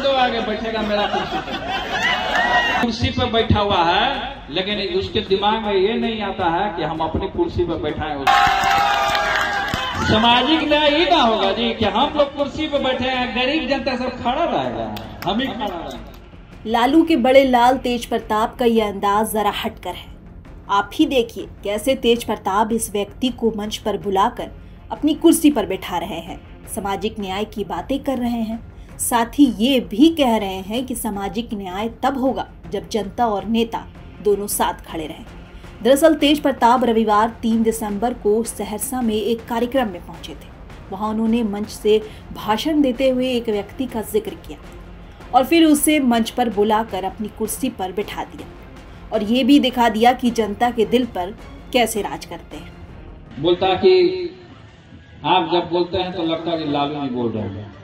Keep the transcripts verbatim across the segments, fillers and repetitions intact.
दो आगे बैठेगा मेरा कुर्सी पे। कुर्सी पे बैठा हुआ है, लेकिन उसके दिमाग में ये नहीं आता है कि हम अपनी कुर्सी पे बैठाएं उसको। सामाजिक न्याय ही ना होगा जी कि हम लोग कुर्सी पे बैठे हैं, गरीब जनता सब खड़ा रहेगा, हम ही खड़ा रहेंगे। लालू के बड़े लाल तेज प्रताप का यह अंदाज जरा हटकर है। आप ही देखिए कैसे तेज प्रताप इस व्यक्ति को मंच पर बुलाकर अपनी कुर्सी पर बैठा रहे हैं, सामाजिक न्याय की बातें कर रहे हैं, साथ ही ये भी कह रहे हैं कि सामाजिक न्याय तब होगा जब जनता और नेता दोनों साथ खड़े रहें। दरअसल तेज प्रताप रविवार तीन दिसंबर को सहरसा में एक कार्यक्रम में पहुंचे थे। वहां उन्होंने मंच से भाषण देते हुए एक व्यक्ति का जिक्र किया और फिर उसे मंच पर बुलाकर अपनी कुर्सी पर बैठा दिया और ये भी दिखा दिया कि जनता के दिल पर कैसे राज करते हैं। बोलता कि आप जब बोलते हैं तो लगता है कि लालू नहीं बोल रहे हैं।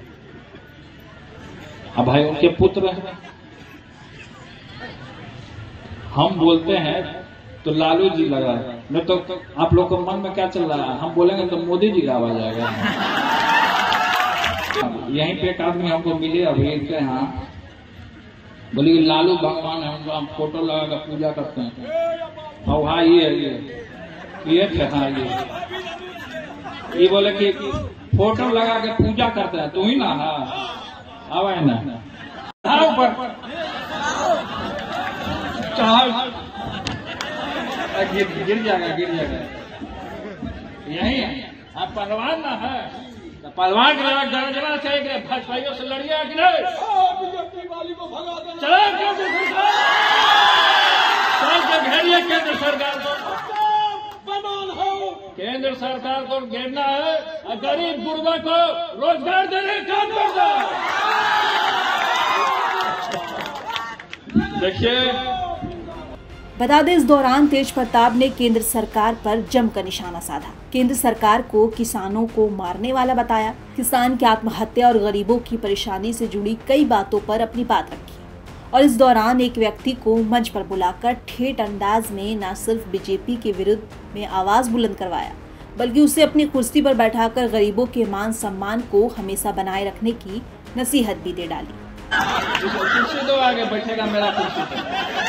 अब भाई उनके पुत्र हैं, हम बोलते हैं तो लालू जी लगा, नहीं तो आप लोग के मन में क्या चल रहा है, हम बोलेंगे तो मोदी जी का आवाज आएगा। यहीं पे एक आदमी हमको मिले अभी के यहाँ, बोले लालू भगवान है, उनको हम फोटो लगा कर पूजा करते हैं। और हाँ ये ये ये थे, हाँ ये ये बोले कि फोटो लगा के पूजा करते हैं, तू ही ना। हाँ अब है ना ऊपर गिर गिर जाएगा गिर जाएगा। यही है आप पहलवान ना है, तो पहलवान के लड़ाई जरा जरा चाहिए, भाजपाइयों से लड़िए कि नहीं, चलो घेरिए केंद्र सरकार को, केंद्र सरकार को घेरना है और गरीब गुरबा को रोजगार देने का काम करना है। देखिए बता दें, इस दौरान तेज प्रताप ने केंद्र सरकार पर जमकर निशाना साधा। केंद्र सरकार को किसानों को मारने वाला बताया, किसान की आत्महत्या और गरीबों की परेशानी से जुड़ी कई बातों पर अपनी बात रखी और इस दौरान एक व्यक्ति को मंच पर बुलाकर ठेठ अंदाज में न सिर्फ बीजेपी के विरुद्ध में आवाज बुलंद करवाया, बल्कि उसे अपनी कुर्सी पर बैठाकर गरीबों के मान सम्मान को हमेशा बनाए रखने की नसीहत भी दे डाली। कुर्सी दो आगे बैठेगा मेरा कुर्सी पे।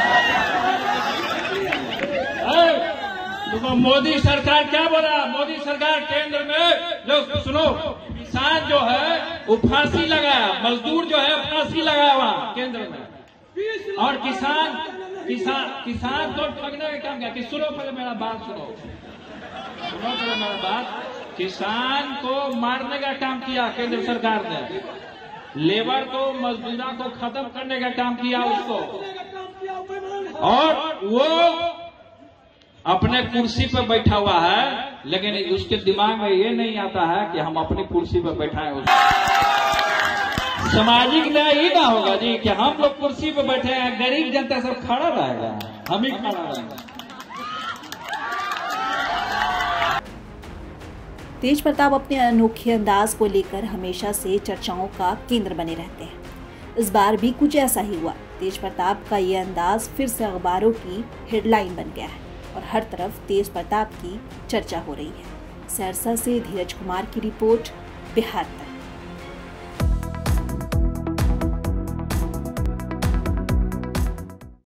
देखो मोदी सरकार क्या बोला, मोदी सरकार केंद्र में जो सुनो, किसान जो है वो फांसी लगाया, मजदूर जो है फांसी लगाया वहाँ केंद्र में, और किसान किसान किसान को ठगने का काम किया। कि सुनो पहले मेरा बात सुनो सुनो पहले मेरा बात किसान को मारने का काम किया केंद्र सरकार ने, लेबर को मजदूरा को खत्म करने का काम किया उसको, और वो अपने कुर्सी पर बैठा हुआ है, लेकिन उसके दिमाग में ये नहीं आता है कि हम अपनी कुर्सी पर बैठाएं उसको। सामाजिक न्याय ही ना होगा जी कि हम लोग कुर्सी पर बैठे हैं, गरीब जनता सब खड़ा रहेगा, हम ही खड़ा रहेंगे। तेज प्रताप अपने अनोखे अंदाज को लेकर हमेशा से चर्चाओं का केंद्र बने रहते हैं। इस बार भी कुछ ऐसा ही हुआ। तेज प्रताप का ये अंदाज फिर से अखबारों की हेडलाइन बन गया है और हर तरफ तेज प्रताप की चर्चा हो रही है। सहरसा से धीरज कुमार की रिपोर्ट, बिहार तक।